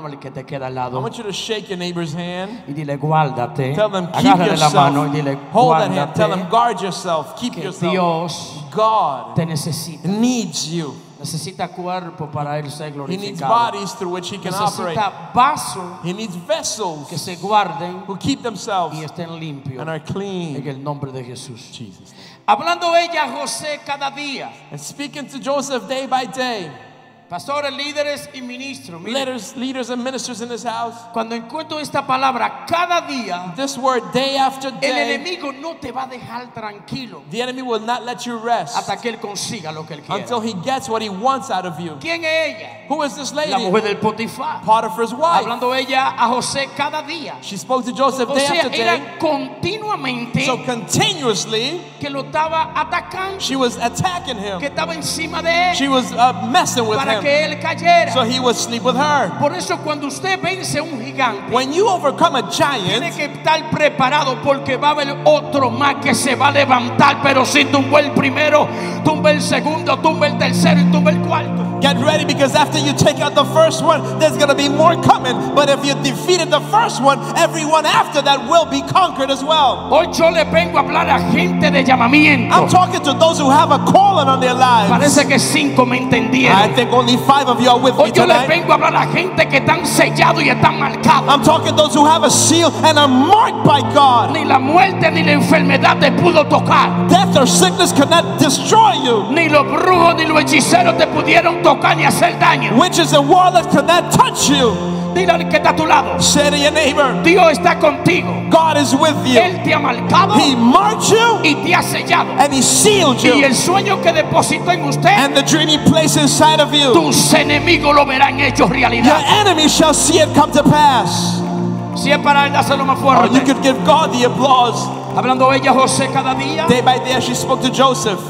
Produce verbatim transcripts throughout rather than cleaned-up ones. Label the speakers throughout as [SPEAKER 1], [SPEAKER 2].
[SPEAKER 1] al que te queda al
[SPEAKER 2] I
[SPEAKER 1] lado
[SPEAKER 2] want you to shake your neighbor's hand.
[SPEAKER 1] y dile guárdate.
[SPEAKER 2] Tell them keep
[SPEAKER 1] Agárrale la mano y
[SPEAKER 2] yourself.
[SPEAKER 1] dile
[SPEAKER 2] Hold that hand. Tell them
[SPEAKER 1] guárdate.
[SPEAKER 2] guard yourself. Keep
[SPEAKER 1] Que
[SPEAKER 2] yourself.
[SPEAKER 1] Dios
[SPEAKER 2] God
[SPEAKER 1] te necesita.
[SPEAKER 2] needs you.
[SPEAKER 1] Necesita cuerpo para él ser
[SPEAKER 2] He needs
[SPEAKER 1] glorificado.
[SPEAKER 2] bodies through which he can operate.
[SPEAKER 1] Necesita vasos
[SPEAKER 2] He needs vessels
[SPEAKER 1] que se guarden
[SPEAKER 2] who keep themselves
[SPEAKER 1] y estén limpios
[SPEAKER 2] and are
[SPEAKER 1] en
[SPEAKER 2] clean.
[SPEAKER 1] el nombre de Jesús.
[SPEAKER 2] Jesus.
[SPEAKER 1] Hablando ella a José cada día.
[SPEAKER 2] And speaking to Joseph day by day.
[SPEAKER 1] Pastores, líderes y ministros. Mire,
[SPEAKER 2] Leaders, leaders and ministers in this house.
[SPEAKER 1] cuando encuentro esta palabra cada día,
[SPEAKER 2] This word day after
[SPEAKER 1] el
[SPEAKER 2] day.
[SPEAKER 1] enemigo no te va a dejar tranquilo
[SPEAKER 2] The enemy will not let you rest
[SPEAKER 1] hasta que él consiga lo que él quiere.
[SPEAKER 2] until he gets what he wants out of you.
[SPEAKER 1] ¿Quién es ella?
[SPEAKER 2] Who is this lady?
[SPEAKER 1] La mujer del Potifar.
[SPEAKER 2] Potiphar's wife.
[SPEAKER 1] Hablando ella a José cada día.
[SPEAKER 2] She spoke to Joseph
[SPEAKER 1] O
[SPEAKER 2] day
[SPEAKER 1] sea,
[SPEAKER 2] after day.
[SPEAKER 1] era continuamente
[SPEAKER 2] So continuously,
[SPEAKER 1] que lo estaba atacando,
[SPEAKER 2] she was attacking him.
[SPEAKER 1] que estaba encima de él
[SPEAKER 2] She was uh, messing with
[SPEAKER 1] para
[SPEAKER 2] him.
[SPEAKER 1] que él cayera.
[SPEAKER 2] So he would sleep with her.
[SPEAKER 1] Por eso cuando usted vence un gigante,
[SPEAKER 2] When you overcome a
[SPEAKER 1] tiene
[SPEAKER 2] giant,
[SPEAKER 1] que estar preparado porque va a haber otro más que se va a levantar. Pero si tumbó el primero, tumba el segundo, tumba el tercero y tumba el cuarto.
[SPEAKER 2] get ready, because after you take out the first one, there's going to be more coming. But if you defeated the first one, everyone after that will be conquered as well.
[SPEAKER 1] Hoy yo le vengo a hablar a gente de llamamiento.
[SPEAKER 2] I'm talking to those who have a calling on their lives.
[SPEAKER 1] Parece que cinco me
[SPEAKER 2] I
[SPEAKER 1] entendieron.
[SPEAKER 2] think only five of you are with me
[SPEAKER 1] Hoy yo les
[SPEAKER 2] tonight.
[SPEAKER 1] vengo a hablar a gente que están sellados y están marcados.
[SPEAKER 2] I'm talking to those who have a seal and are marked by God.
[SPEAKER 1] Ni la muerte ni la enfermedad te pudo tocar.
[SPEAKER 2] Death or sickness cannot destroy you.
[SPEAKER 1] Ni los brujos ni los hechiceros te pudieron tocar ni hacer daño.
[SPEAKER 2] Witches and warlocks cannot touch you.
[SPEAKER 1] Dile al que está a tu lado,
[SPEAKER 2] Say to your neighbor,
[SPEAKER 1] Dios está contigo.
[SPEAKER 2] God is with you.
[SPEAKER 1] Él te ha marcado
[SPEAKER 2] He marked you
[SPEAKER 1] y te ha sellado.
[SPEAKER 2] and He sealed
[SPEAKER 1] Y
[SPEAKER 2] you.
[SPEAKER 1] el sueño que depositó en usted,
[SPEAKER 2] And the dream He placed inside of you,
[SPEAKER 1] tus enemigos lo verán hecho
[SPEAKER 2] your
[SPEAKER 1] realidad.
[SPEAKER 2] enemy shall see it come to pass.
[SPEAKER 1] Si es para él, dáselo más
[SPEAKER 2] Or you
[SPEAKER 1] fuerte.
[SPEAKER 2] could give God the applause.
[SPEAKER 1] Hablando ella a José cada día
[SPEAKER 2] Day by day she spoke to Joseph.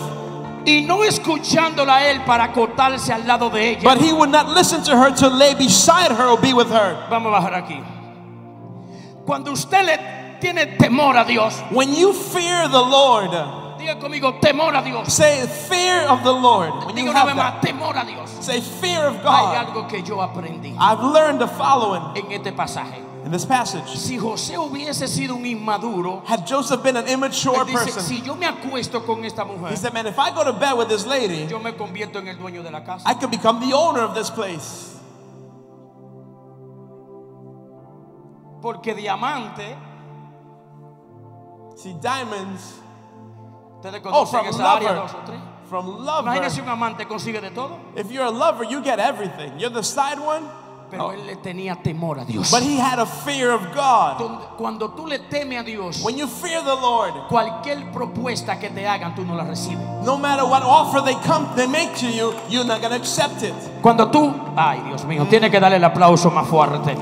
[SPEAKER 1] y no escuchándola a él para acotarse al lado de ella.
[SPEAKER 2] But he would not listen to her to lay beside her or be with her.
[SPEAKER 1] Vamos a bajar aquí. Cuando usted le tiene temor a Dios,
[SPEAKER 2] When you fear the Lord,
[SPEAKER 1] diga conmigo, temor a Dios.
[SPEAKER 2] say fear of the Lord. When you
[SPEAKER 1] Diga una
[SPEAKER 2] have
[SPEAKER 1] vez
[SPEAKER 2] that,
[SPEAKER 1] más, temor a Dios.
[SPEAKER 2] say fear of
[SPEAKER 1] Hay
[SPEAKER 2] God.
[SPEAKER 1] algo que yo aprendí
[SPEAKER 2] I've learned the following
[SPEAKER 1] en este pasaje.
[SPEAKER 2] in this passage.
[SPEAKER 1] Si José hubiese sido un inmaduro,
[SPEAKER 2] Had Joseph been an immature
[SPEAKER 1] él dice,
[SPEAKER 2] person,
[SPEAKER 1] si yo me acuesto con esta
[SPEAKER 2] he
[SPEAKER 1] mujer,
[SPEAKER 2] said, man, if I go to bed with this lady,
[SPEAKER 1] yo me convierto en el dueño de la casa.
[SPEAKER 2] I could become the owner of this place.
[SPEAKER 1] Porque diamante,
[SPEAKER 2] See, diamonds,
[SPEAKER 1] ustedes
[SPEAKER 2] oh,
[SPEAKER 1] conocen
[SPEAKER 2] from
[SPEAKER 1] esa área
[SPEAKER 2] lover,
[SPEAKER 1] dos o tres.
[SPEAKER 2] from lover.
[SPEAKER 1] Imagínense un amante consigue de todo,
[SPEAKER 2] If you're a lover, you get everything. You're the side one,
[SPEAKER 1] pero él le tenía temor a Dios.
[SPEAKER 2] but he had a fear of God.
[SPEAKER 1] Donde- Cuando tú le temes a Dios,
[SPEAKER 2] When you fear the Lord,
[SPEAKER 1] cualquier propuesta que te hagan, tú no la recibes.
[SPEAKER 2] no matter what offer they come, they make to you, you're not going to accept it.
[SPEAKER 1] Cuando tú, ay Dios mío, tiene que darle el aplauso más fuerte.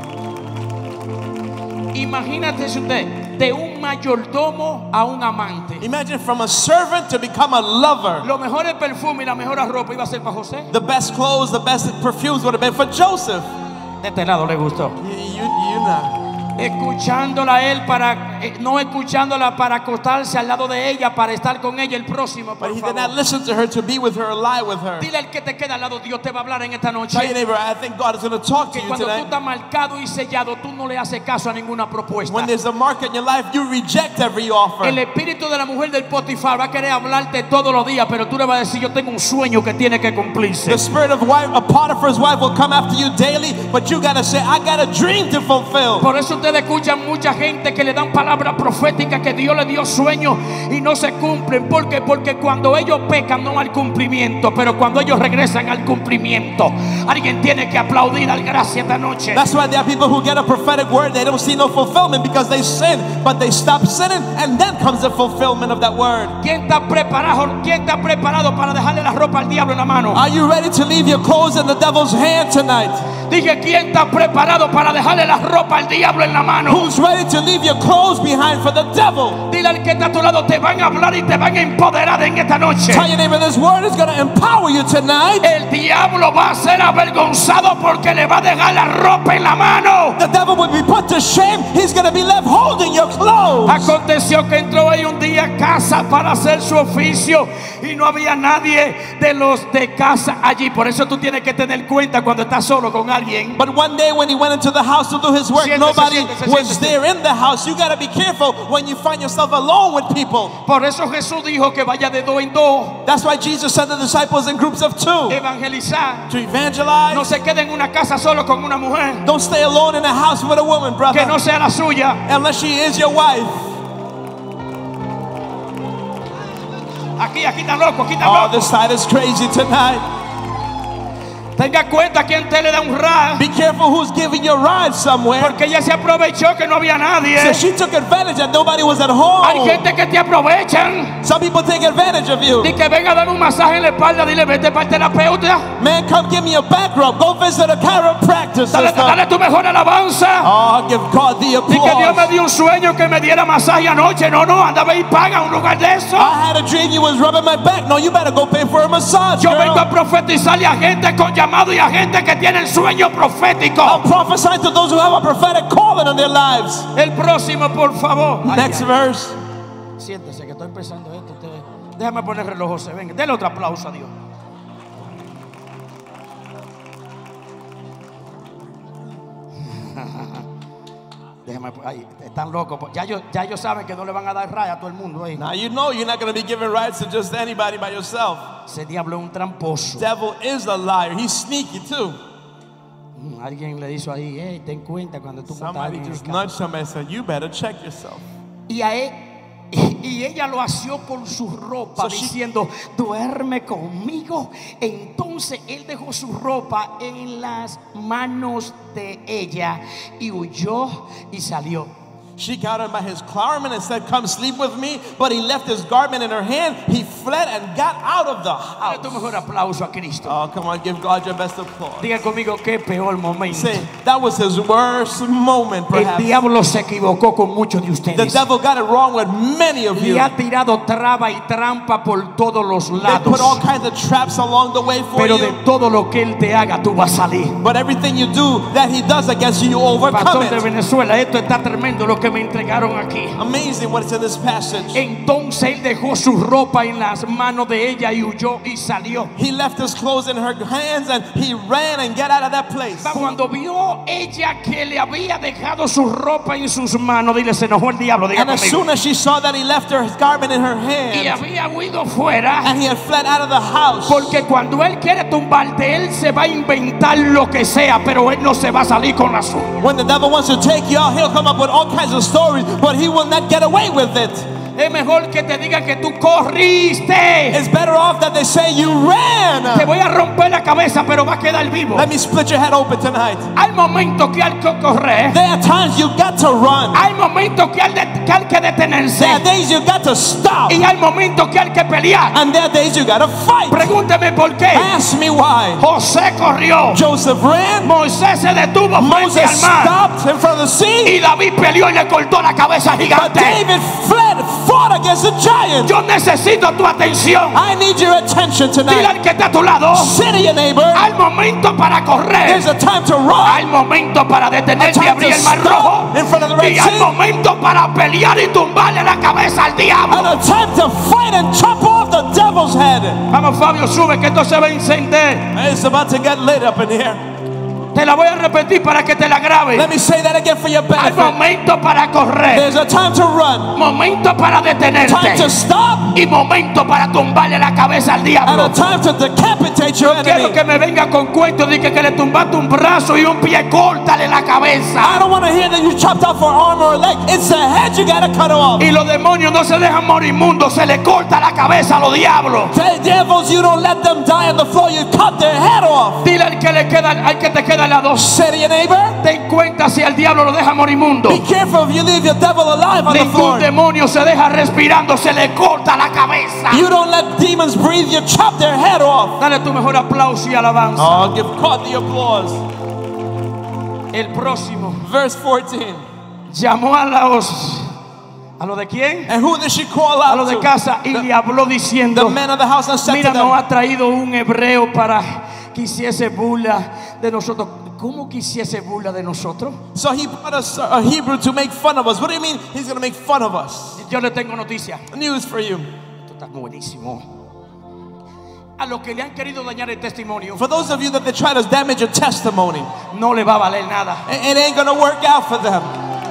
[SPEAKER 1] Imagínate usted, de un mayordomo a un amante.
[SPEAKER 2] Imagine from a servant to become a lover.
[SPEAKER 1] Los mejores perfumes y la mejor ropa iba a ser para José.
[SPEAKER 2] The best clothes, the best perfumes would have been for Joseph.
[SPEAKER 1] De este lado le gustó.
[SPEAKER 2] You, you, you know.
[SPEAKER 1] Escuchándola a él para, eh, no escuchándola para acostarse al lado de ella, para estar con ella el próximo, por
[SPEAKER 2] But he did not
[SPEAKER 1] favor.
[SPEAKER 2] listen to her to be with her or lie with her.
[SPEAKER 1] Dile al que te queda al lado, Dios te va a hablar en esta noche.
[SPEAKER 2] Tell your neighbor, I think God is going to talk to
[SPEAKER 1] Que
[SPEAKER 2] you
[SPEAKER 1] cuando tú
[SPEAKER 2] tonight.
[SPEAKER 1] estás marcado y sellado, tú no le haces caso a ninguna propuesta.
[SPEAKER 2] When there's a mark in your life, you reject every offer.
[SPEAKER 1] El espíritu de la mujer del Potifar va a querer hablarte todos los días, pero tú le vas a decir, yo tengo un sueño que tiene que cumplirse.
[SPEAKER 2] The spirit of wife, a Potiphar's wife will come after you daily, but you got to say, I got a dream to fulfill.
[SPEAKER 1] Por eso ustedes escuchan mucha gente que le dan palabras proféticas que Dios le dio sueños y no se cumplen. ¿Por qué? Porque cuando ellos pecan no hay cumplimiento, pero cuando ellos regresan al cumplimiento, alguien tiene que aplaudir al gracia esta noche.
[SPEAKER 2] That's why there are people who get a prophetic word, they don't see no fulfillment because they sin, but they stop sinning, and then comes the fulfillment of that word.
[SPEAKER 1] ¿Quién está preparado? ¿Quién está preparado para dejarle la ropa al diablo en la mano?
[SPEAKER 2] Are you ready to leave your clothes in the devil's hand tonight?
[SPEAKER 1] Dije, ¿quién está preparado para dejarle la ropa al diablo en la mano?
[SPEAKER 2] Who's ready to leave your clothes behind for the devil?
[SPEAKER 1] Dile al que está a tu lado, te van a hablar y te van a empoderar en esta noche.
[SPEAKER 2] Tell your neighbor, this word is going to empower you tonight.
[SPEAKER 1] El diablo va a ser avergonzado porque le va a dejar la ropa en la mano.
[SPEAKER 2] The devil will be put to shame. He's going to be left holding your clothes.
[SPEAKER 1] Aconteció que entró ahí un día a casa para hacer su oficio y no había nadie de los de casa allí. Por eso tú tienes que tener cuenta cuando estás solo con alguien. alguien.
[SPEAKER 2] But one day when he went into the house to do his work,
[SPEAKER 1] Siéntese,
[SPEAKER 2] nobody
[SPEAKER 1] siéntese,
[SPEAKER 2] was
[SPEAKER 1] siéntese.
[SPEAKER 2] there in the house. You got to be careful when you find yourself alone with people.
[SPEAKER 1] Por eso Jesús dijo que vaya de dos en dos.
[SPEAKER 2] That's why Jesus sent the disciples in groups of two
[SPEAKER 1] Evangelizar.
[SPEAKER 2] to evangelize.
[SPEAKER 1] No se quede en una casa solo con una mujer
[SPEAKER 2] Don't stay alone in a house with a woman, brother,
[SPEAKER 1] que no sea la suya.
[SPEAKER 2] unless she is your wife.
[SPEAKER 1] Aquí, aquí están locos, aquí están
[SPEAKER 2] Oh,
[SPEAKER 1] locos.
[SPEAKER 2] this side is crazy tonight.
[SPEAKER 1] Tenga cuenta quién te le da un ride.
[SPEAKER 2] Be careful who's giving you a ride somewhere.
[SPEAKER 1] Porque ella se aprovechó que no había nadie.
[SPEAKER 2] So she took advantage that nobody was at
[SPEAKER 1] Hay
[SPEAKER 2] home.
[SPEAKER 1] gente que te aprovechan.
[SPEAKER 2] Some people take advantage of you.
[SPEAKER 1] Di que venga a dar un masaje en la espalda. Dile, vete para el terapeuta.
[SPEAKER 2] Man, come give me a back rub. Go visit a chiropractor,
[SPEAKER 1] Dale,
[SPEAKER 2] sister.
[SPEAKER 1] dale tu mejor alabanza.
[SPEAKER 2] Oh, give God the
[SPEAKER 1] Di que Dios me
[SPEAKER 2] applause.
[SPEAKER 1] dio un sueño que me diera masaje anoche. No, no, anda y paga un lugar de eso.
[SPEAKER 2] I had a dream you was rubbing my back. No, you better go pay for a massage,
[SPEAKER 1] Yo vengo a
[SPEAKER 2] girl.
[SPEAKER 1] profetizarle a gente con llamado y a gente que tiene el sueño profético.
[SPEAKER 2] I'm prophesying to those who have a prophetic calling in their lives.
[SPEAKER 1] El próximo, por favor. Ay,
[SPEAKER 2] Next
[SPEAKER 1] ay.
[SPEAKER 2] verse.
[SPEAKER 1] Siéntese que estoy empezando esto. Usted- Déjame poner reloj, José. Venga, denle otro aplauso a Dios. Déjame, ay, están locos. Ya ellos, ya ellos saben que no le van a dar raya a todo el mundo ahí.
[SPEAKER 2] Now you know you're not going to be giving rights to just anybody by yourself.
[SPEAKER 1] Ese diablo es un tramposo.
[SPEAKER 2] Devil is a liar. He's sneaky too.
[SPEAKER 1] Mm, Alguien le dijo ahí, hey, ten cuenta cuando tú matas a
[SPEAKER 2] Somebody
[SPEAKER 1] alguien en el
[SPEAKER 2] just
[SPEAKER 1] campo.
[SPEAKER 2] nudged somebody and said, you better check yourself.
[SPEAKER 1] Y a él, y ella lo asió con su ropa
[SPEAKER 2] So she-
[SPEAKER 1] diciendo, duerme conmigo. Entonces él dejó su ropa en las manos de ella y huyó y salió.
[SPEAKER 2] She got him by his garment and said, come sleep with me. But he left his garment in her hand. He fled and got out of the
[SPEAKER 1] Dale tu
[SPEAKER 2] house.
[SPEAKER 1] mejor aplauso a Cristo.
[SPEAKER 2] Oh, come on, give God your best applause.
[SPEAKER 1] Diga conmigo qué peor momento.
[SPEAKER 2] Say, that was his worst moment,
[SPEAKER 1] El
[SPEAKER 2] perhaps.
[SPEAKER 1] diablo se equivocó con muchos de
[SPEAKER 2] The
[SPEAKER 1] ustedes.
[SPEAKER 2] devil got it wrong with many of you.
[SPEAKER 1] Le ha tirado traba y trampa por todos los
[SPEAKER 2] They put all
[SPEAKER 1] lados.
[SPEAKER 2] kinds of traps along the way for
[SPEAKER 1] Pero de
[SPEAKER 2] you.
[SPEAKER 1] todo lo que él te haga, tú vas a salir.
[SPEAKER 2] But everything you do that he does against you, you overcome
[SPEAKER 1] Pastor de
[SPEAKER 2] it.
[SPEAKER 1] Venezuela, esto está tremendo lo que me entregaron aquí.
[SPEAKER 2] Amazing what's in this passage.
[SPEAKER 1] Entonces él dejó su ropa en las manos de ella y huyó y salió.
[SPEAKER 2] He left his clothes in her hands and he ran and got out of that place.
[SPEAKER 1] Cuando vio ella que le había dejado su ropa en sus manos, dile, se enojó el diablo, diga
[SPEAKER 2] And as
[SPEAKER 1] conmigo.
[SPEAKER 2] soon as she saw that he left her his garment in her
[SPEAKER 1] Y
[SPEAKER 2] hand
[SPEAKER 1] había huido fuera.
[SPEAKER 2] and he had fled out of the house.
[SPEAKER 1] Porque cuando él quiere tumbarte, él se va a inventar lo que sea, pero él no se va a salir con la suya.
[SPEAKER 2] When the devil wants to take you out, he'll come up with all kinds of stories, but he will not get away with it.
[SPEAKER 1] Es mejor que te digan que tú corriste.
[SPEAKER 2] It's better off that they say you
[SPEAKER 1] Te
[SPEAKER 2] ran.
[SPEAKER 1] voy a romper la cabeza, pero va a quedar vivo.
[SPEAKER 2] Let me split your head open tonight.
[SPEAKER 1] Hay momentos que hay que correr.
[SPEAKER 2] There are times you got to run.
[SPEAKER 1] Hay momentos que hay, de- que hay que detenerse.
[SPEAKER 2] There are days you got to stop.
[SPEAKER 1] Y hay momentos que hay que pelear.
[SPEAKER 2] And there are days you got to fight.
[SPEAKER 1] Pregúnteme por qué.
[SPEAKER 2] Ask me why.
[SPEAKER 1] José corrió.
[SPEAKER 2] Joseph ran.
[SPEAKER 1] Moisés se detuvo frente
[SPEAKER 2] Moses
[SPEAKER 1] al mar.
[SPEAKER 2] stopped in front of the sea.
[SPEAKER 1] Y David peleó y le cortó la cabeza al
[SPEAKER 2] But
[SPEAKER 1] gigante.
[SPEAKER 2] David fled, fought against the giant.
[SPEAKER 1] Yo necesito tu atención.
[SPEAKER 2] I need your attention
[SPEAKER 1] Dile
[SPEAKER 2] tonight.
[SPEAKER 1] al que está a tu lado.
[SPEAKER 2] Say to your neighbor,
[SPEAKER 1] Hay momento para correr.
[SPEAKER 2] there's a time to
[SPEAKER 1] Hay
[SPEAKER 2] run.
[SPEAKER 1] momento para
[SPEAKER 2] A
[SPEAKER 1] detenerte y
[SPEAKER 2] time
[SPEAKER 1] abrir
[SPEAKER 2] to
[SPEAKER 1] el mar
[SPEAKER 2] stop
[SPEAKER 1] rojo.
[SPEAKER 2] in front of the Red
[SPEAKER 1] Y hay
[SPEAKER 2] Sea.
[SPEAKER 1] momento para pelear y tumbarle la cabeza al
[SPEAKER 2] And
[SPEAKER 1] diablo.
[SPEAKER 2] a time to fight and chop off the devil's head.
[SPEAKER 1] Vamos, Fabio, sube que esto se va a encender.
[SPEAKER 2] It's about to get lit up in here.
[SPEAKER 1] Te la voy a repetir para que te la grabe.
[SPEAKER 2] Let me say that again for your
[SPEAKER 1] Hay
[SPEAKER 2] benefit.
[SPEAKER 1] momento para correr.
[SPEAKER 2] There's a time to run,
[SPEAKER 1] Momento para
[SPEAKER 2] time to
[SPEAKER 1] detenerte.
[SPEAKER 2] stop,
[SPEAKER 1] Y momento para tumbarle la cabeza al
[SPEAKER 2] and
[SPEAKER 1] diablo.
[SPEAKER 2] a time to decapitate your
[SPEAKER 1] Quiero
[SPEAKER 2] enemy.
[SPEAKER 1] que me venga con cuento de que, que le tumbaste un brazo y un pie, córtale la
[SPEAKER 2] I
[SPEAKER 1] cabeza.
[SPEAKER 2] don't want to hear that you chopped off an arm or a leg. It's the head you gotta cut off.
[SPEAKER 1] Y los demonios no se dejan moribundos, se le corta la cabeza a los diablos.
[SPEAKER 2] The devils, you don't let them die on the floor. You cut their head off.
[SPEAKER 1] Dile al que le queda, al que te queda al lado,
[SPEAKER 2] Say to your neighbor,
[SPEAKER 1] ten cuenta si el diablo lo deja moribundo.
[SPEAKER 2] be careful if you leave your devil alive on the
[SPEAKER 1] Ningún
[SPEAKER 2] floor.
[SPEAKER 1] demonio se deja respirando, se le corta la cabeza.
[SPEAKER 2] You don't let demons breathe. You chop their head off.
[SPEAKER 1] Dale tu mejor aplauso y alabanza.
[SPEAKER 2] Oh, give God the applause.
[SPEAKER 1] El próximo
[SPEAKER 2] Verse fourteen.
[SPEAKER 1] llamó a los, ¿a lo de quién?
[SPEAKER 2] And who did she call
[SPEAKER 1] A los
[SPEAKER 2] out
[SPEAKER 1] de
[SPEAKER 2] to?
[SPEAKER 1] casa y le habló
[SPEAKER 2] The
[SPEAKER 1] diciendo,
[SPEAKER 2] men of the house and said
[SPEAKER 1] mira,
[SPEAKER 2] to
[SPEAKER 1] nos
[SPEAKER 2] them,
[SPEAKER 1] ha traído un hebreo para que hiciese burla de nosotros. ¿Cómo que hiciese burla de nosotros?
[SPEAKER 2] so he brought us a Hebrew to make fun of us. What do you mean he's going to make fun of us?
[SPEAKER 1] Yo le tengo noticia.
[SPEAKER 2] News for you.
[SPEAKER 1] Esto está buenísimo. A los que le han querido dañar el testimonio,
[SPEAKER 2] For those of you that they try to damage your testimony,
[SPEAKER 1] no le va a valer nada.
[SPEAKER 2] it, it ain't gonna work out for them.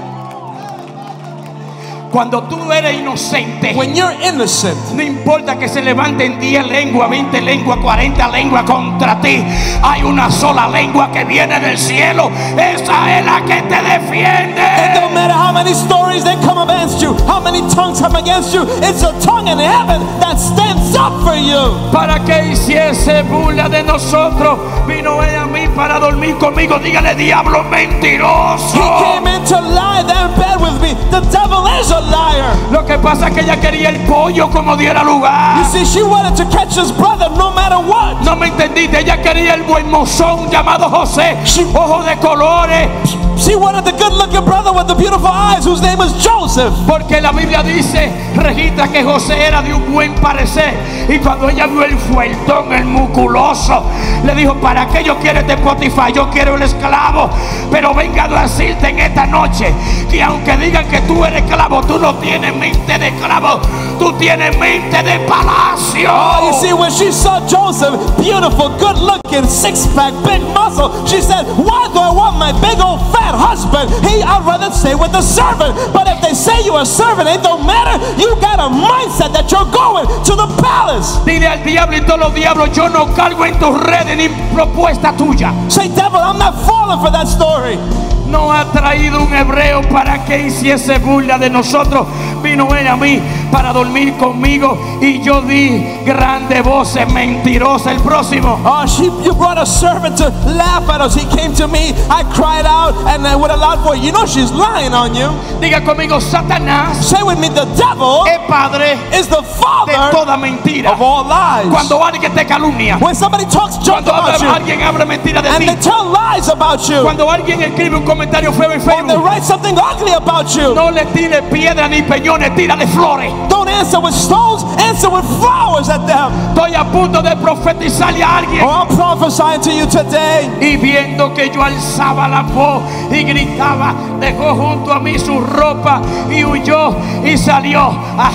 [SPEAKER 1] Cuando tú eres inocente,
[SPEAKER 2] When you're innocent,
[SPEAKER 1] no importa que se levanten diez lenguas, veinte lenguas, cuarenta lenguas contra ti, hay una sola lengua que viene del cielo. Esa es la que te
[SPEAKER 2] it
[SPEAKER 1] defiende.
[SPEAKER 2] don't matter how many stories they come against you, how many tongues come against you, it's a tongue in heaven that stands up for you.
[SPEAKER 1] Para que hiciese burla de nosotros, vino ella a mí para dormir conmigo. Dígale, diablo mentiroso.
[SPEAKER 2] He came in to lie there in bed with me. The devil is a liar.
[SPEAKER 1] Lo que pasa es que ella quería el pollo como diera
[SPEAKER 2] You
[SPEAKER 1] lugar.
[SPEAKER 2] see, she wanted to catch his brother no matter what.
[SPEAKER 1] No me entendiste, ella quería el buen mozón llamado José,
[SPEAKER 2] Sí.
[SPEAKER 1] ojo de colores.
[SPEAKER 2] She wanted the good-looking brother with the beautiful eyes whose name was Joseph.
[SPEAKER 1] Porque la Biblia dice, registra que José era de un buen parecer. Y cuando ella vio el fuertón, el musculoso, le dijo, ¿para qué yo quiero este Potifar? Yo quiero el esclavo. Pero venga a decirte en esta noche que aunque digan que tú eres esclavo, tú no tienes mente de esclavo, tú tienes mente de palacio.
[SPEAKER 2] Oh, you see, when she saw Joseph, beautiful, good-looking, six-pack, big muscle, she said, why do I want my big old fat husband? He, I'd rather stay with the servant. But if they say you're a servant, it don't matter. You got a mindset that you're going to the palace.
[SPEAKER 1] Dile al diablo y todos los diablos, yo no cargo en tus redes ni propuesta tuya.
[SPEAKER 2] Say, devil, I'm not falling for that story.
[SPEAKER 1] No ha traído un hebreo para que hiciese burla de nosotros. Vino él a mí para dormir conmigo y yo di grande voces mentirosa. El próximo.
[SPEAKER 2] Oh, she, you brought a servant to laugh at us. He came to me. I cried out and uh, with a loud voice. You know she's lying on you.
[SPEAKER 1] Diga conmigo, Satanás
[SPEAKER 2] Say with me, the devil
[SPEAKER 1] es padre
[SPEAKER 2] is the
[SPEAKER 1] de
[SPEAKER 2] father
[SPEAKER 1] toda mentira.
[SPEAKER 2] of all lies.
[SPEAKER 1] Cuando alguien te calumnia,
[SPEAKER 2] When somebody talks junk
[SPEAKER 1] cuando
[SPEAKER 2] about you
[SPEAKER 1] alguien habla mentira de
[SPEAKER 2] and
[SPEAKER 1] ti,
[SPEAKER 2] they tell lies about you,
[SPEAKER 1] cuando alguien escribe un comentario feo en
[SPEAKER 2] or they
[SPEAKER 1] Facebook,
[SPEAKER 2] write something ugly about you,
[SPEAKER 1] no le tire piedra ni peñones, tírale flores.
[SPEAKER 2] don't answer with stones, answer with flowers at them.
[SPEAKER 1] Estoy a punto de profetizarle a alguien.
[SPEAKER 2] Oh, I'm prophesying to you today.
[SPEAKER 1] Y viendo que yo alzaba la voz y gritaba, dejó junto a mí su ropa y huyó y salió.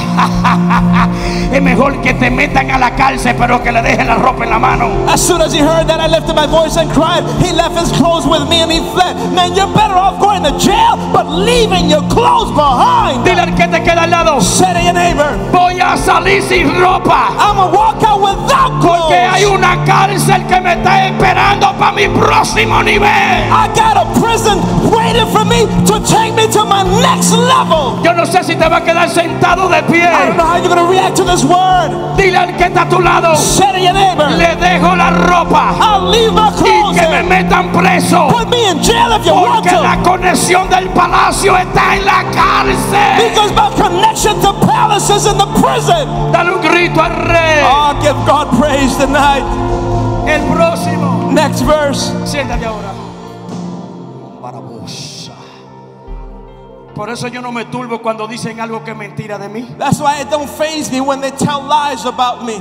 [SPEAKER 1] Es mejor que te metan a la cárcel, pero que le dejen la ropa en la mano.
[SPEAKER 2] As soon as he heard that, I lifted my voice and cried. He left his clothes with me and he fled. Man, you're better off going to jail, but leaving your clothes behind.
[SPEAKER 1] Dile al que te queda al lado,
[SPEAKER 2] Say to your neighbor,
[SPEAKER 1] voy a salir sin ropa,
[SPEAKER 2] I'm gonna walk out without
[SPEAKER 1] porque hay
[SPEAKER 2] clothes.
[SPEAKER 1] una cárcel que me está esperando para mi próximo nivel.
[SPEAKER 2] I got a prison waiting for me to take me to my next level.
[SPEAKER 1] Yo no sé si te va a quedar sentado de pie.
[SPEAKER 2] I don't know how you're gonna react to this word.
[SPEAKER 1] Dile al que está a tu lado,
[SPEAKER 2] Say to your neighbor,
[SPEAKER 1] le dejo la ropa
[SPEAKER 2] I'll leave my
[SPEAKER 1] y
[SPEAKER 2] clothes
[SPEAKER 1] que me
[SPEAKER 2] here.
[SPEAKER 1] metan preso.
[SPEAKER 2] Put me in jail if you want
[SPEAKER 1] Porque la
[SPEAKER 2] to.
[SPEAKER 1] conexión del palacio está en la cárcel.
[SPEAKER 2] Because my connection to palace is in the prison.
[SPEAKER 1] Dale un grito al rey.
[SPEAKER 2] Oh, give God praise tonight.
[SPEAKER 1] El próximo.
[SPEAKER 2] Next verse.
[SPEAKER 1] Siéntate ahora. Barabosa. Por eso yo no me turbo cuando dicen algo que es mentira de mí.
[SPEAKER 2] That's why it don't faze me when they tell lies about me.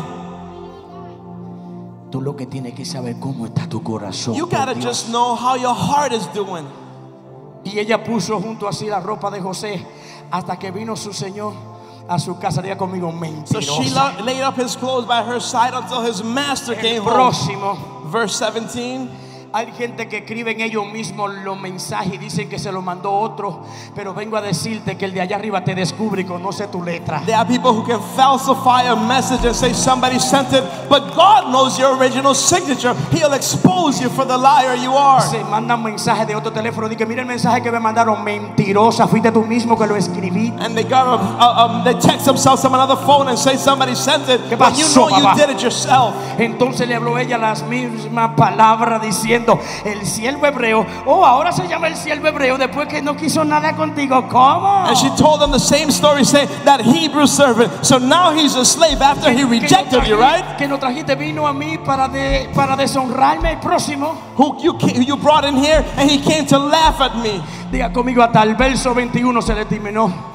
[SPEAKER 1] Tú lo que tienes que saber cómo está tu corazón.
[SPEAKER 2] You
[SPEAKER 1] por
[SPEAKER 2] gotta
[SPEAKER 1] Dios.
[SPEAKER 2] just know how your heart is doing.
[SPEAKER 1] Y ella puso junto así la ropa de José hasta que vino su señor a su casa. Diga conmigo,
[SPEAKER 2] So she
[SPEAKER 1] mentirosa.
[SPEAKER 2] la- laid up his clothes by her side until his master came
[SPEAKER 1] El
[SPEAKER 2] home.
[SPEAKER 1] próximo.
[SPEAKER 2] Verse seventeen.
[SPEAKER 1] Hay gente que escriben ellos mismos los mensajes y dicen que se lo mandó otro, pero vengo a decirte que el de allá arriba te descubre y conoce tu letra.
[SPEAKER 2] There are people who can falsify a message and say somebody sent it, but God knows your original signature. He'll expose you for the liar you are.
[SPEAKER 1] Se mandan mensajes de otro teléfono. Dice, mira el mensaje que me mandaron, mentirosa, fuiste tú mismo que lo escribí.
[SPEAKER 2] And they got a, a, um, they text themselves from another phone and say somebody sent it,
[SPEAKER 1] ¿Qué
[SPEAKER 2] but you
[SPEAKER 1] pasó,
[SPEAKER 2] know you
[SPEAKER 1] papá?
[SPEAKER 2] did it yourself.
[SPEAKER 1] Entonces le habló ella las mismas palabras diciendo, el siervo hebreo, oh, ahora se llama el siervo hebreo después que no quiso nada contigo. ¿Cómo?
[SPEAKER 2] And she told them the same story, saying that Hebrew servant. So now he's a slave after he rejected you, right?
[SPEAKER 1] Que no trajiste vino a mí para, de, para deshonrarme. El próximo.
[SPEAKER 2] Who you ca- who you brought in here, and he came to laugh at me.
[SPEAKER 1] Diga conmigo, hasta el verso veintiuno se le terminó.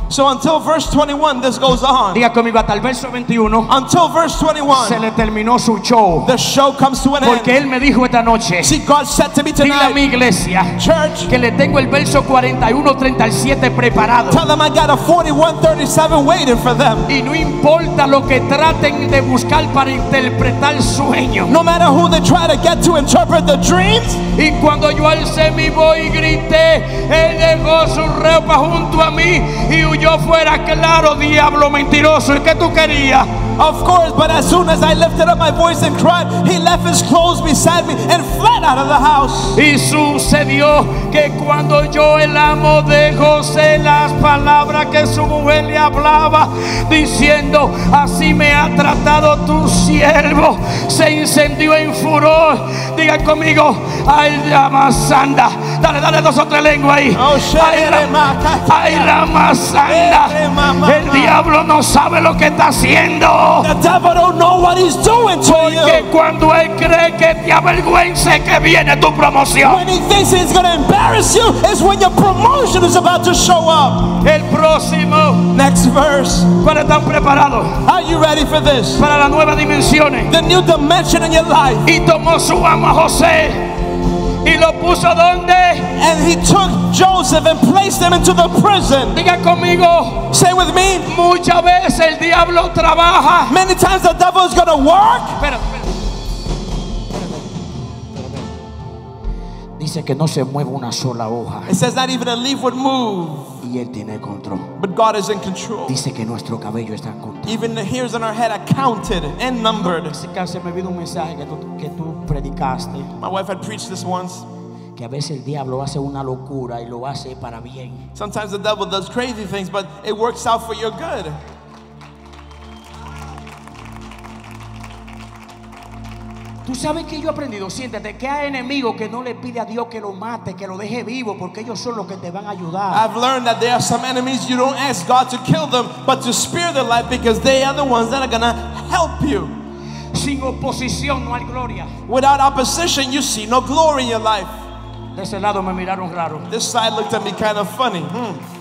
[SPEAKER 2] So until verse twenty-one, this goes on.
[SPEAKER 1] Diga conmigo, hasta el verso veintiuno.
[SPEAKER 2] Until verse
[SPEAKER 1] Se
[SPEAKER 2] twenty-one,
[SPEAKER 1] le terminó su show.
[SPEAKER 2] the show comes to an
[SPEAKER 1] Porque
[SPEAKER 2] end.
[SPEAKER 1] él me dijo esta noche.
[SPEAKER 2] See, God said to me
[SPEAKER 1] Dile a mi
[SPEAKER 2] tonight,
[SPEAKER 1] iglesia
[SPEAKER 2] church,
[SPEAKER 1] que le tengo el verso cuarenta y uno treinta y siete preparado.
[SPEAKER 2] tell them I got a forty-one thirty-seven waiting for them.
[SPEAKER 1] Y no importa lo que traten de buscar para interpretar sueños.
[SPEAKER 2] No matter who they try to get to interpret the dreams.
[SPEAKER 1] Y cuando yo alcé mi voz y grité, él dejó su ropa junto a mí y huyó fuera. Claro, diablo mentiroso. ¿Y qué tú querías?
[SPEAKER 2] Of course, but as soon as I lifted up my voice and cried, he left his clothes beside me and fled out of the house.
[SPEAKER 1] Y sucedió que cuando yo, el amo de José, las palabras que su mujer le hablaba, diciendo, así me ha tratado tu siervo, se incendió en furor. Diga conmigo, ay, Ramasanda. Dale, dale dos o tres lenguas ahí.
[SPEAKER 2] Oh,
[SPEAKER 1] Ay, Rama- ay, Ramasanda. El diablo no sabe lo que está haciendo.
[SPEAKER 2] The devil don't know what he's doing to
[SPEAKER 1] Porque
[SPEAKER 2] you.
[SPEAKER 1] cuando él cree que te avergüence, que viene tu promoción.
[SPEAKER 2] When he thinks he's going to embarrass you, is when your promotion is about to show up.
[SPEAKER 1] El próximo.
[SPEAKER 2] Next verse.
[SPEAKER 1] ¿Cuáles están preparados
[SPEAKER 2] Are you ready for this?
[SPEAKER 1] para las nuevas dimensiones?
[SPEAKER 2] The new dimension in your life.
[SPEAKER 1] Y tomó su amo a José y lo puso donde.
[SPEAKER 2] And he took Joseph and placed him into the prison.
[SPEAKER 1] Diga conmigo,
[SPEAKER 2] Say with me.
[SPEAKER 1] muchas veces el diablo trabaja.
[SPEAKER 2] Many times the devil is going to work.
[SPEAKER 1] Espera, espera. Dice que no se mueve una sola hoja
[SPEAKER 2] It says not even a leaf would move.
[SPEAKER 1] y él tiene el control.
[SPEAKER 2] But God is in control.
[SPEAKER 1] Dice que nuestro cabello está contado.
[SPEAKER 2] Even the hairs on our head are counted and numbered.
[SPEAKER 1] Ese que se me vino un mensaje que tú, que tú predicaste,
[SPEAKER 2] My wife had preached this once.
[SPEAKER 1] que a veces el diablo hace una locura y lo hace para bien.
[SPEAKER 2] Sometimes the devil does crazy things, but it works out for your good.
[SPEAKER 1] Tú sabes que yo he aprendido, siéntate, que hay enemigos que no le pide a Dios que lo mate, que lo deje vivo, porque ellos son los que te van a ayudar.
[SPEAKER 2] I've learned that there are some enemies you don't ask God to kill them, but to spare their life because they are the ones that are going to help you.
[SPEAKER 1] Sin oposición no hay gloria.
[SPEAKER 2] Without opposition, you see no glory in your life.
[SPEAKER 1] De ese lado me miraron raro.
[SPEAKER 2] This side looked at me kind of funny. Hmm.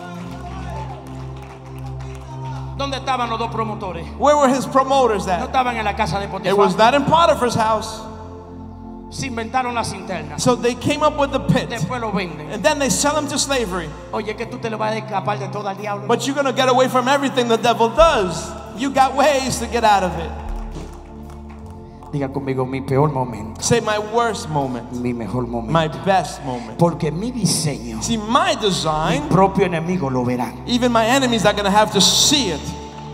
[SPEAKER 1] ¿Dónde estaban los dos promotores?
[SPEAKER 2] Where were his promoters
[SPEAKER 1] No
[SPEAKER 2] at?
[SPEAKER 1] estaban en la casa de
[SPEAKER 2] It was
[SPEAKER 1] Potifar.
[SPEAKER 2] not in Potiphar's house.
[SPEAKER 1] Se inventaron las internas.
[SPEAKER 2] So they came up with the pit.
[SPEAKER 1] Después lo venden.
[SPEAKER 2] And then they sell him to slavery.
[SPEAKER 1] Oye, que tú te le vas a escapar de todo al diablo.
[SPEAKER 2] But you're going to get away from everything the devil does. You got ways to get out of it.
[SPEAKER 1] Diga conmigo, mi peor momento,
[SPEAKER 2] Say my worst moment,
[SPEAKER 1] mi mejor momento.
[SPEAKER 2] my best moment.
[SPEAKER 1] Porque mi diseño,
[SPEAKER 2] See, my
[SPEAKER 1] mi
[SPEAKER 2] design,
[SPEAKER 1] propio enemigo lo verán.
[SPEAKER 2] even my enemies are going to have to see it.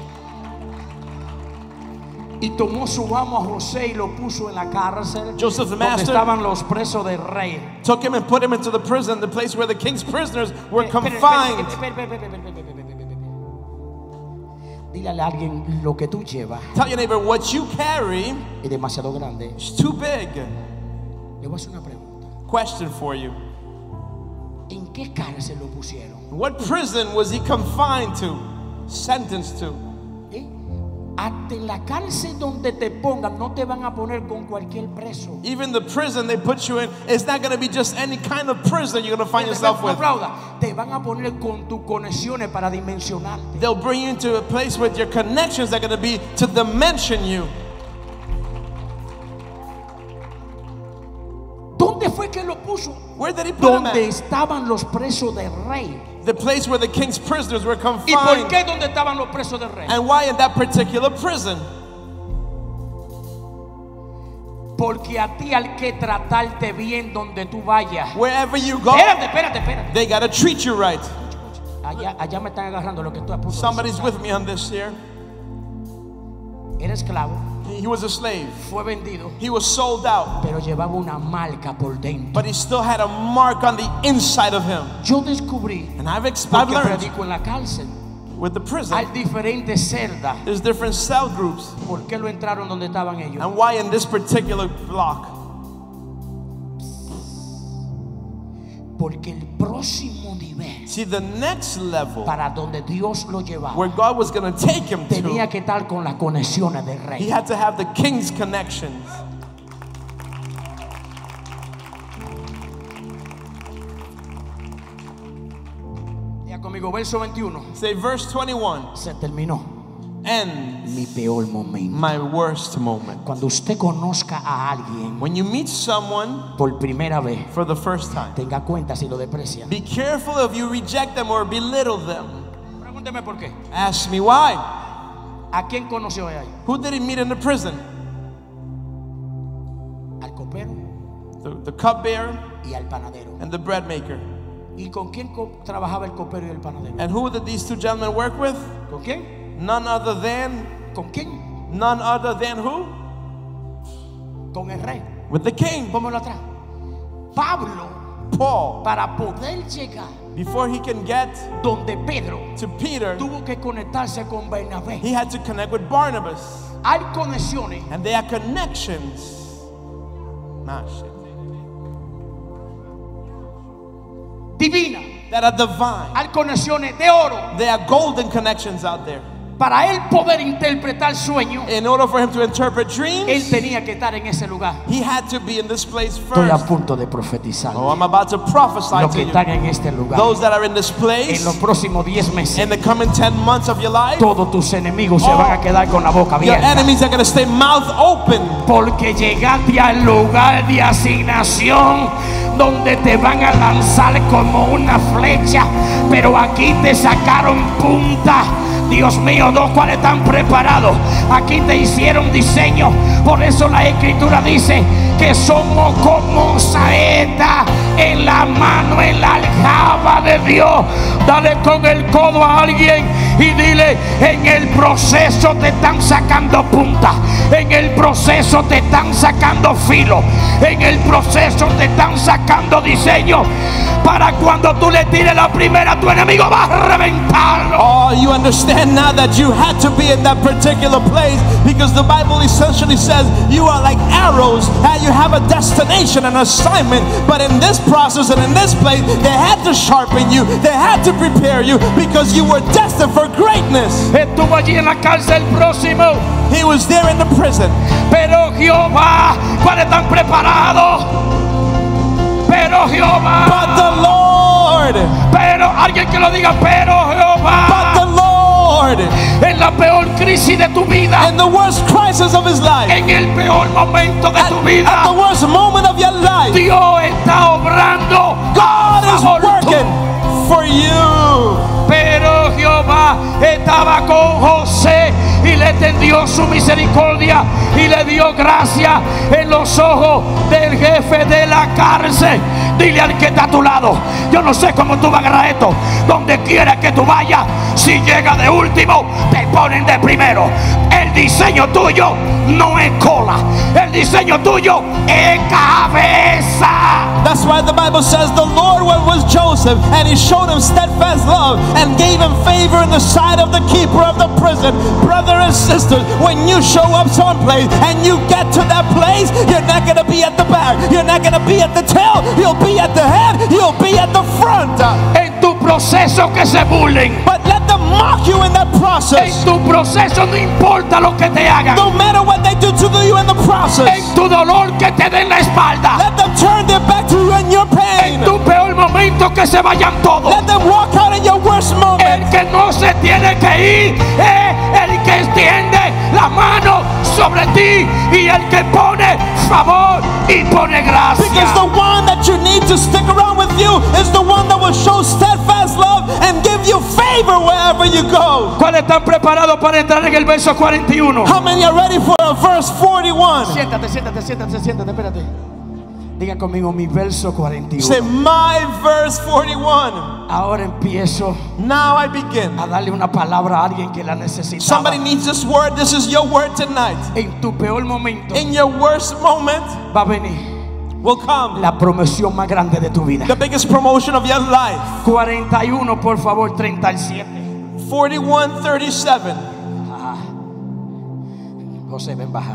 [SPEAKER 1] Y tomó su amo a José y lo puso en la cárcel,
[SPEAKER 2] Joseph the
[SPEAKER 1] donde
[SPEAKER 2] master
[SPEAKER 1] estaban los presos del rey.
[SPEAKER 2] took him and put him into the prison, the place where the king's prisoners were
[SPEAKER 1] Espera, espera,
[SPEAKER 2] confined.
[SPEAKER 1] espera, espera, espera, espera, espera, espera, espera, espera. Dígale a alguien, lo que tú llevas
[SPEAKER 2] Tell your neighbor, what you carry
[SPEAKER 1] es demasiado grande.
[SPEAKER 2] is too big.
[SPEAKER 1] Le voy a hacer una pregunta.
[SPEAKER 2] Question for you.
[SPEAKER 1] ¿En qué cárcel lo pusieron?
[SPEAKER 2] What prison was he confined to, sentenced to?
[SPEAKER 1] ¿Eh? Hasta en la cárcel donde te pongan, no te van a poner con cualquier preso.
[SPEAKER 2] Even the prison they put you in, it's not going to be just any kind of prison you're going to find yourself
[SPEAKER 1] No
[SPEAKER 2] with.
[SPEAKER 1] aplauda. Te van a poner con tus conexiones para dimensionarte.
[SPEAKER 2] They'll bring you into a place with your connections that are going to be to dimension you.
[SPEAKER 1] ¿Dónde fue que lo puso?
[SPEAKER 2] Where did he put him
[SPEAKER 1] Donde
[SPEAKER 2] at?
[SPEAKER 1] estaban los presos del rey.
[SPEAKER 2] The place where the king's prisoners were
[SPEAKER 1] ¿Y por
[SPEAKER 2] confined.
[SPEAKER 1] qué donde estaban los presos del rey?
[SPEAKER 2] And why in that particular prison?
[SPEAKER 1] Porque a ti hay que tratarte bien donde tú vayas.
[SPEAKER 2] Wherever you go,
[SPEAKER 1] Espérate, espérate, espérate.
[SPEAKER 2] they got to treat you right.
[SPEAKER 1] Allá, allá me están agarrando lo que tú apuntas.
[SPEAKER 2] Somebody's with me on this here.
[SPEAKER 1] Era esclavo,
[SPEAKER 2] He was a slave.
[SPEAKER 1] fue vendido,
[SPEAKER 2] He was sold out,
[SPEAKER 1] pero llevaba una marca por dentro.
[SPEAKER 2] but he still had a mark on the inside of him.
[SPEAKER 1] Yo descubrí,
[SPEAKER 2] And I've, ex- I've
[SPEAKER 1] porque
[SPEAKER 2] learned
[SPEAKER 1] predico en la cárcel,
[SPEAKER 2] with the prison,
[SPEAKER 1] hay diferentes celdas.
[SPEAKER 2] there's different cell groups.
[SPEAKER 1] ¿Por qué lo entraron donde estaban ellos?
[SPEAKER 2] And why in this particular block?
[SPEAKER 1] Porque el próximo nivel,
[SPEAKER 2] See, the next level
[SPEAKER 1] para donde Dios lo llevaba,
[SPEAKER 2] where God was going to take him
[SPEAKER 1] tenía
[SPEAKER 2] to,
[SPEAKER 1] que estar con las conexiones del
[SPEAKER 2] he
[SPEAKER 1] rey.
[SPEAKER 2] had to have the king's connections.
[SPEAKER 1] Diga conmigo, conmigo, verso veintiuno.
[SPEAKER 2] Say verse twenty-one.
[SPEAKER 1] Se terminó
[SPEAKER 2] Ends
[SPEAKER 1] mi peor momento.
[SPEAKER 2] my worst moment.
[SPEAKER 1] Cuando usted conozca a alguien
[SPEAKER 2] When you meet someone
[SPEAKER 1] por primera vez,
[SPEAKER 2] for the first time,
[SPEAKER 1] tenga cuenta si lo desprecia.
[SPEAKER 2] be careful if you reject them or belittle them.
[SPEAKER 1] Pregúnteme por qué.
[SPEAKER 2] Ask me why.
[SPEAKER 1] ¿A quién conoció ahí?
[SPEAKER 2] Who did he meet in the prison?
[SPEAKER 1] Al copero
[SPEAKER 2] The, the cupbearer
[SPEAKER 1] y al panadero.
[SPEAKER 2] and the bread maker.
[SPEAKER 1] ¿Y con quién co- trabajaba el copero y el panadero?
[SPEAKER 2] And who did these two gentlemen work with?
[SPEAKER 1] ¿Con quién?
[SPEAKER 2] None other than,
[SPEAKER 1] ¿Con quién?
[SPEAKER 2] none other than who?
[SPEAKER 1] Con el rey.
[SPEAKER 2] With the king.
[SPEAKER 1] Póngalo atrás. Pablo,
[SPEAKER 2] Paul,
[SPEAKER 1] para poder llegar
[SPEAKER 2] before he can get
[SPEAKER 1] donde Pedro,
[SPEAKER 2] to Peter,
[SPEAKER 1] tuvo que conectarse con Bernabé.
[SPEAKER 2] he had to connect with Barnabas.
[SPEAKER 1] Hay conexiones
[SPEAKER 2] And they had connections. Ah, shit.
[SPEAKER 1] divinas.
[SPEAKER 2] That are divine.
[SPEAKER 1] Hay conexiones de oro.
[SPEAKER 2] There are golden connections out there.
[SPEAKER 1] Para él poder interpretar sueños,
[SPEAKER 2] In order for him to interpret
[SPEAKER 1] él
[SPEAKER 2] dreams,
[SPEAKER 1] tenía que estar en ese lugar.
[SPEAKER 2] he had to be in this place
[SPEAKER 1] Estoy a
[SPEAKER 2] first.
[SPEAKER 1] punto de profetizar.
[SPEAKER 2] Oh, I'm about to prophesy
[SPEAKER 1] Los
[SPEAKER 2] to
[SPEAKER 1] que
[SPEAKER 2] you.
[SPEAKER 1] están en este lugar,
[SPEAKER 2] Those that are in this
[SPEAKER 1] en
[SPEAKER 2] place,
[SPEAKER 1] los próximos diez meses,
[SPEAKER 2] in the coming ten months of your life,
[SPEAKER 1] todos tus enemigos se
[SPEAKER 2] Oh,
[SPEAKER 1] van a quedar con la boca
[SPEAKER 2] your
[SPEAKER 1] abierta.
[SPEAKER 2] enemies are going to stay mouth open.
[SPEAKER 1] Porque llegaste al lugar de asignación donde te van a lanzar como una flecha, pero aquí te sacaron punta. Dios mío, los cuales están preparados. Aquí te hicieron diseño. Por eso la escritura dice que somos como saeta en la mano, en la aljaba de Dios. Dale con el codo a alguien y dile: en el proceso te están sacando punta, en el proceso te están sacando filo, en el proceso te están sacando diseño. Para cuando tú le tires la primera, tu enemigo va a reventarlo.
[SPEAKER 2] Oh, you understand now that you had to be in that particular place, because the Bible essentially says you are like arrows and you have a destination, an assignment. But in this process and in this place, they had to sharpen you, they had to prepare you, because you were destined for greatness.
[SPEAKER 1] Estuvo allí en la cárcel próximo,
[SPEAKER 2] He was there in the prison.
[SPEAKER 1] pero Jehová, ¿cuáles están preparados? Pero Jehová,
[SPEAKER 2] But the Lord,
[SPEAKER 1] pero alguien que lo diga, pero
[SPEAKER 2] but
[SPEAKER 1] Jehová,
[SPEAKER 2] the Lord,
[SPEAKER 1] en la peor crisis de tu vida,
[SPEAKER 2] in the worst crisis of his life,
[SPEAKER 1] en el peor momento de
[SPEAKER 2] at,
[SPEAKER 1] tu
[SPEAKER 2] at
[SPEAKER 1] vida,
[SPEAKER 2] the worst moment of your life,
[SPEAKER 1] Dios está obrando.
[SPEAKER 2] God is
[SPEAKER 1] favor
[SPEAKER 2] working for you.
[SPEAKER 1] Pero Jehová estaba con José y le tendió su misericordia y le dio gracia en los ojos del jefe de la cárcel. Dile al que está a tu lado: yo no sé cómo tú vas a agarrar esto. Donde quiera que tú vayas, si llega de último, te ponen de primero. El diseño tuyo no es cola, el diseño tuyo es cabeza.
[SPEAKER 2] That's why the Bible says the Lord went with Joseph, and he showed him steadfast love and gave him favor in the sight of the keeper of the prison. Brother and sister, when you show up someplace and you get to that place, you're not going to be at the back, you're not going to be at the tail, you'll be at the head, you'll be at the front.
[SPEAKER 1] En tu proceso que se burlen,
[SPEAKER 2] But let them mock you in that
[SPEAKER 1] en
[SPEAKER 2] process.
[SPEAKER 1] tu proceso no importa lo que te hagan,
[SPEAKER 2] No matter what they do to you in the process,
[SPEAKER 1] en tu dolor que te den la espalda,
[SPEAKER 2] let them turn their back to you in your pain.
[SPEAKER 1] en tu peor momento que se vayan todos.
[SPEAKER 2] Let them walk out in your worst moment.
[SPEAKER 1] El que no se tiene que ir es el que extiende la mano sobre ti y el que pone favor y pone gracia.
[SPEAKER 2] Because the one that you need to stick around with you is the one that will show steadfast love and give you favor wherever you go.
[SPEAKER 1] ¿Cuáles están preparados para entrar en el verso cuarenta y uno?
[SPEAKER 2] How many are ready for verse forty-one?
[SPEAKER 1] Siéntate, siéntate, siéntate, siéntate, espérate. Diga conmigo mi verso cuarenta y
[SPEAKER 2] Say,
[SPEAKER 1] uno.
[SPEAKER 2] my verse forty-one.
[SPEAKER 1] Ahora empiezo
[SPEAKER 2] Now I begin.
[SPEAKER 1] a darle una palabra a alguien que la necesitaba.
[SPEAKER 2] Somebody needs this word. This is your word tonight.
[SPEAKER 1] En tu peor momento
[SPEAKER 2] In your worst moment
[SPEAKER 1] va a venir
[SPEAKER 2] will come
[SPEAKER 1] la promoción más grande de tu vida.
[SPEAKER 2] the biggest promotion of your life.
[SPEAKER 1] cuarenta y uno, por favor, treinta y siete.
[SPEAKER 2] forty-one thirty-seven.
[SPEAKER 1] José, ven, baja.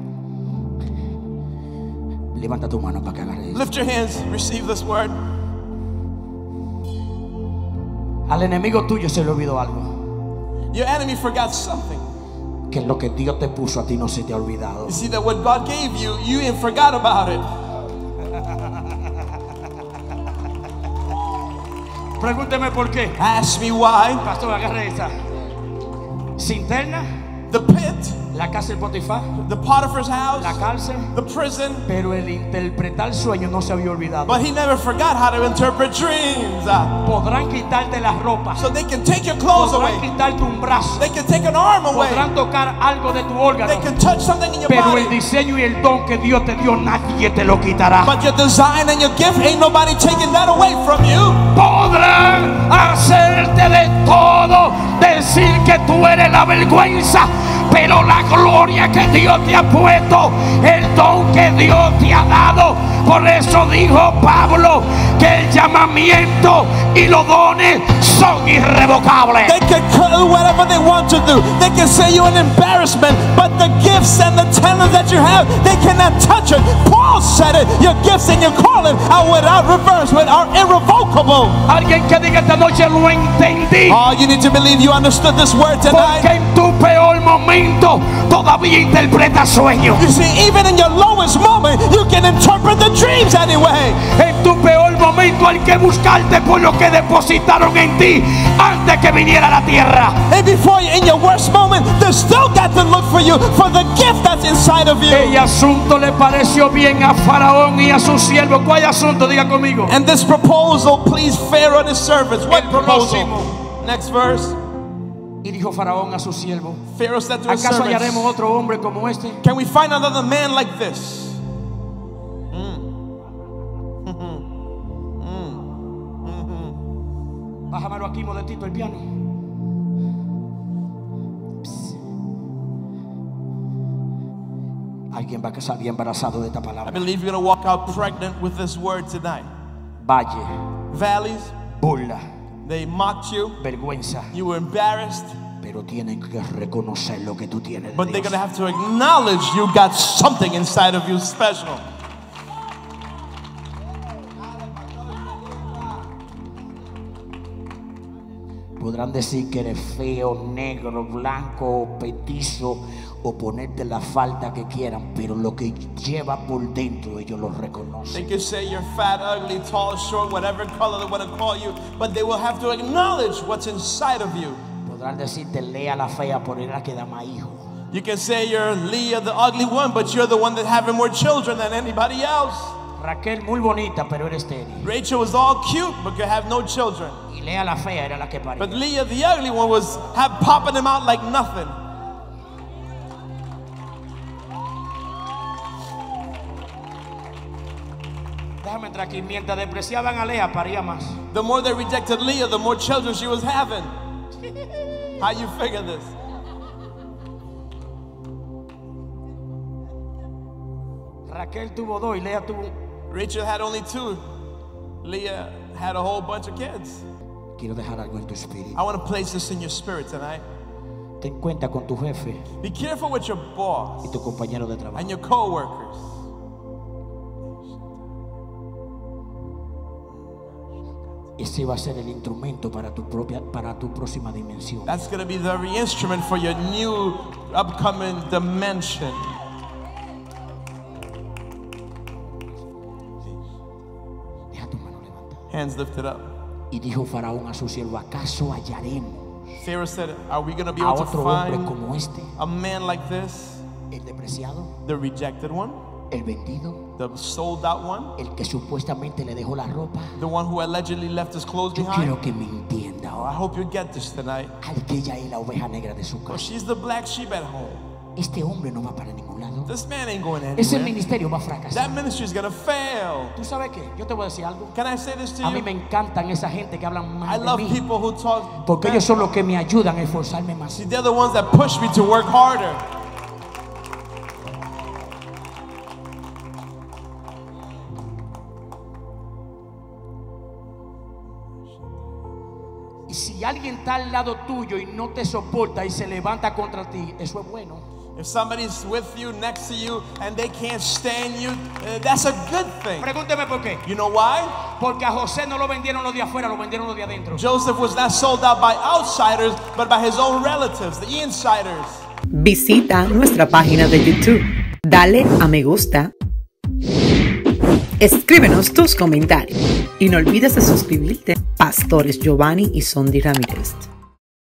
[SPEAKER 1] Levanta tu mano para que agarre eso.
[SPEAKER 2] Lift your hands. Receive this word.
[SPEAKER 1] Al enemigo tuyo se le olvidó algo.
[SPEAKER 2] Your enemy forgot something.
[SPEAKER 1] Que lo que Dios te puso a ti no se te ha olvidado.
[SPEAKER 2] You see that what God gave you, you ain't forgot about it.
[SPEAKER 1] Pregúnteme por qué.
[SPEAKER 2] Ask me why.
[SPEAKER 1] Pastor, agarre esa. Cinterna,
[SPEAKER 2] The pit,
[SPEAKER 1] la cárcel Potifar,
[SPEAKER 2] the Potiphar's house,
[SPEAKER 1] la cárcel.
[SPEAKER 2] the prison.
[SPEAKER 1] Pero el interpretar sueños no se había olvidado.
[SPEAKER 2] But he never forgot how to interpret dreams. Uh,
[SPEAKER 1] Podrán quitarte la ropa,
[SPEAKER 2] so they can take your clothes
[SPEAKER 1] podrán
[SPEAKER 2] away.
[SPEAKER 1] quitarte un brazo,
[SPEAKER 2] They can take an arm away.
[SPEAKER 1] podrán tocar algo de tu órgano,
[SPEAKER 2] They can touch something in your
[SPEAKER 1] pero el
[SPEAKER 2] body.
[SPEAKER 1] diseño y el don que Dios te dio nadie te lo quitará.
[SPEAKER 2] But your design and your gift, ain't nobody taking that away from you.
[SPEAKER 1] Podrán hacerte de todo, decir que tú eres la vergüenza, pero la gloria que Dios te ha puesto, el don que Dios te ha dado. Por eso dijo Pablo que el llamamiento y los dones son irrevocables.
[SPEAKER 2] They can do whatever they want to do. They can say you're an embarrassment, but the gifts and the talent that you have, they cannot touch it. Paul said it. Your gifts and your calling are without reverse, but are irrevocable.
[SPEAKER 1] Alguien que diga esta noche lo entendí.
[SPEAKER 2] Oh, you need to believe you understood this word tonight.
[SPEAKER 1] Porque en tu peor momento todavía interpreta sueños.
[SPEAKER 2] You see, even in your lowest moment, you can interpret the dreams anyway.
[SPEAKER 1] En tu peor momento hay que buscarte por lo que depositaron en ti antes que viniera la tierra.
[SPEAKER 2] And before you, in your worst moment, they still got to look for you for the gift that's inside of you.
[SPEAKER 1] El asunto le pareció bien a Faraón y a su siervo. ¿Cuál asunto? Diga conmigo.
[SPEAKER 2] And this proposal pleased Pharaoh and his servants. What
[SPEAKER 1] El
[SPEAKER 2] proposal?
[SPEAKER 1] próximo.
[SPEAKER 2] Next verse.
[SPEAKER 1] Y dijo Faraón a su siervo:
[SPEAKER 2] Pharaoh said to his
[SPEAKER 1] ¿acaso
[SPEAKER 2] servants,
[SPEAKER 1] hallaremos otro hombre como este?
[SPEAKER 2] can we find another man like this?
[SPEAKER 1] Bájamelo aquí, modestito, el piano. Psst. Alguien va a salir embarazado de esta
[SPEAKER 2] I
[SPEAKER 1] palabra.
[SPEAKER 2] believe you're going to walk out pregnant with this word tonight.
[SPEAKER 1] Valle,
[SPEAKER 2] Valleys,
[SPEAKER 1] burla,
[SPEAKER 2] they mocked you.
[SPEAKER 1] vergüenza.
[SPEAKER 2] You were embarrassed.
[SPEAKER 1] Pero tienen que reconocer lo que tú tienes de
[SPEAKER 2] But they're
[SPEAKER 1] Dios.
[SPEAKER 2] going to have to acknowledge you got something inside of you special.
[SPEAKER 1] Podrán decir que eres feo, negro, blanco, petizo, o ponerte la falta que quieran, pero lo que lleva por dentro ellos lo
[SPEAKER 2] They
[SPEAKER 1] reconocen.
[SPEAKER 2] can say you're fat, ugly, tall, short, whatever color they want to call you, but they will have to acknowledge what's inside of you.
[SPEAKER 1] Podrán decirte Lea la fea, por ella que da más hijos.
[SPEAKER 2] You can say you're Leah, the ugly one, but you're the one that having more children than anybody else.
[SPEAKER 1] Raquel muy bonita, pero era estéril.
[SPEAKER 2] Rachel was all cute, but could have no children.
[SPEAKER 1] Y Lea la fea era la que paría.
[SPEAKER 2] But Leah, the ugly one, was have popping them out like nothing.
[SPEAKER 1] Déjame entrar aquí. Mientras despreciaban a Lea, paría más.
[SPEAKER 2] The more they rejected Leah, the more children she was having. How you figure this?
[SPEAKER 1] Raquel tuvo dos y Lea tuvo.
[SPEAKER 2] Rachel had only two. Leah had a whole bunch of kids.
[SPEAKER 1] Quiero dejar algo en tu espíritu.
[SPEAKER 2] I want to place this in your spirit tonight.
[SPEAKER 1] Ten cuenta con tu jefe
[SPEAKER 2] Be careful with your boss
[SPEAKER 1] y tu compañero de trabajo.
[SPEAKER 2] and your co-workers.
[SPEAKER 1] Ese va a ser el instrumento para tu propia, para tu próxima dimensión.
[SPEAKER 2] That's going to be the very instrument for your new upcoming dimension.
[SPEAKER 1] Deja tu mano levantada.
[SPEAKER 2] Hands lifted up.
[SPEAKER 1] Y dijo Faraón a su siervo: ¿acaso hallaremos
[SPEAKER 2] Pharaoh said, are we going to be
[SPEAKER 1] a
[SPEAKER 2] able to
[SPEAKER 1] otro hombre
[SPEAKER 2] find
[SPEAKER 1] como este?
[SPEAKER 2] a man like this?
[SPEAKER 1] El despreciado,
[SPEAKER 2] The rejected one,
[SPEAKER 1] el vendido,
[SPEAKER 2] the sold out one,
[SPEAKER 1] el que supuestamente le dejó la ropa.
[SPEAKER 2] the one who allegedly left his clothes
[SPEAKER 1] Yo
[SPEAKER 2] behind.
[SPEAKER 1] quiero que me entienda.
[SPEAKER 2] Oh, I hope you get this tonight.
[SPEAKER 1] Al que ella es la oveja negra de su
[SPEAKER 2] Well,
[SPEAKER 1] casa.
[SPEAKER 2] she's the black sheep at home.
[SPEAKER 1] Este hombre no va para ningún lado.
[SPEAKER 2] This man ain't going
[SPEAKER 1] Ese
[SPEAKER 2] anywhere.
[SPEAKER 1] ministerio va a
[SPEAKER 2] That
[SPEAKER 1] fracasar.
[SPEAKER 2] ministry is going to fail.
[SPEAKER 1] ¿Tú sabes qué? Yo te voy a decir algo.
[SPEAKER 2] Can I say this to
[SPEAKER 1] A mí me
[SPEAKER 2] you?
[SPEAKER 1] encantan esa gente que hablan
[SPEAKER 2] I
[SPEAKER 1] mal de
[SPEAKER 2] love
[SPEAKER 1] mí,
[SPEAKER 2] people who talk
[SPEAKER 1] porque
[SPEAKER 2] bad.
[SPEAKER 1] ellos son los que me ayudan a esforzarme más.
[SPEAKER 2] See, they're the ones that push me to work harder.
[SPEAKER 1] Y si alguien está al lado tuyo y no te soporta y se levanta contra ti, eso es bueno.
[SPEAKER 2] If somebody's with you, next to you, and they can't stand you, uh, that's a good thing.
[SPEAKER 1] Pregúnteme por qué.
[SPEAKER 2] You know why?
[SPEAKER 1] Porque a José no lo vendieron los de afuera, lo vendieron los de adentro.
[SPEAKER 2] Joseph was not sold out by outsiders, but by his own relatives, the insiders.
[SPEAKER 3] Visita nuestra página de YouTube. Dale a me gusta Escríbenos tus comentarios y no olvides de suscribirte. Pastores Giovanni y Sondi Ramírez.